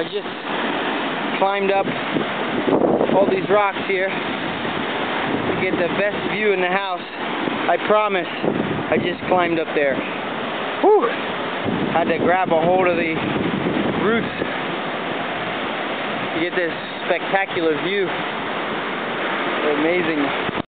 I just climbed up all these rocks here to get the best view in the house. I promise, I just climbed up there. Whew! Had to grab a hold of the roots to get this spectacular view. Amazing.